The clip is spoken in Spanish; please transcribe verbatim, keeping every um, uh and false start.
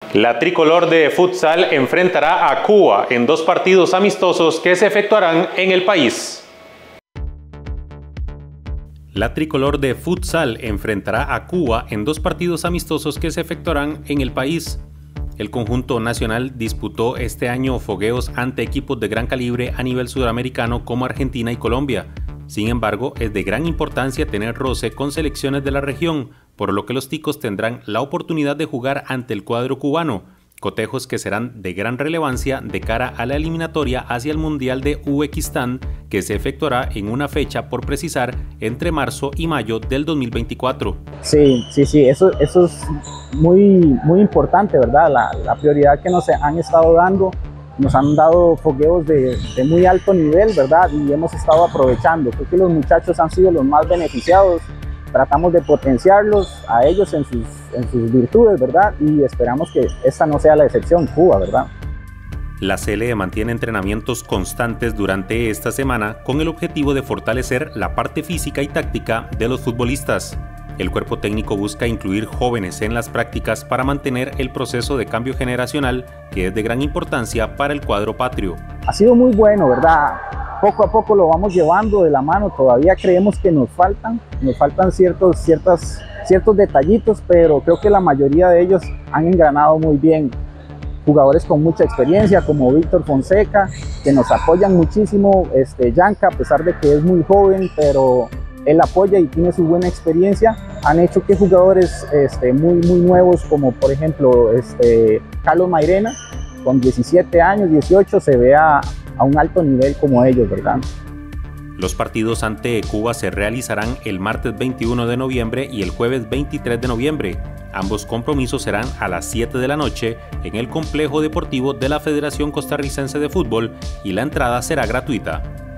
La tricolor de futsal enfrentará a Cuba en dos partidos amistosos que se efectuarán en el país. La tricolor de futsal enfrentará a Cuba en dos partidos amistosos que se efectuarán en el país. El conjunto nacional disputó este año fogueos ante equipos de gran calibre a nivel sudamericano como Argentina y Colombia. Sin embargo, es de gran importancia tener roce con selecciones de la región, por lo que los ticos tendrán la oportunidad de jugar ante el cuadro cubano, cotejos que serán de gran relevancia de cara a la eliminatoria hacia el Mundial de Uzbekistán, que se efectuará en una fecha por precisar entre marzo y mayo del dos mil veinticuatro. Sí, sí, sí, eso, eso es muy, muy importante, ¿verdad? La, la prioridad que nos han estado dando, nos han dado fogueos de, de muy alto nivel, ¿verdad? Y hemos estado aprovechando. Creo que los muchachos han sido los más beneficiados. Tratamos de potenciarlos a ellos en sus, en sus virtudes, ¿verdad? Y esperamos que esta no sea la excepción, Cuba, ¿verdad? La C L E mantiene entrenamientos constantes durante esta semana con el objetivo de fortalecer la parte física y táctica de los futbolistas. El cuerpo técnico busca incluir jóvenes en las prácticas para mantener el proceso de cambio generacional, que es de gran importancia para el cuadro patrio. Ha sido muy bueno, ¿verdad? Poco a poco lo vamos llevando de la mano, todavía creemos que nos faltan, nos faltan ciertos, ciertas, ciertos detallitos, pero creo que la mayoría de ellos han engranado muy bien. Jugadores con mucha experiencia como Víctor Fonseca, que nos apoyan muchísimo, este, Yanka, a pesar de que es muy joven, pero él apoya y tiene su buena experiencia, han hecho que jugadores este, muy, muy nuevos, como por ejemplo este, Carlos Mairena, con diecisiete años, dieciocho, se vea a un alto nivel como ellos, ¿verdad? Los partidos ante Cuba se realizarán el martes veintiuno de noviembre y el jueves veintitrés de noviembre. Ambos compromisos serán a las siete de la noche en el complejo deportivo de la Federación Costarricense de Fútbol y la entrada será gratuita.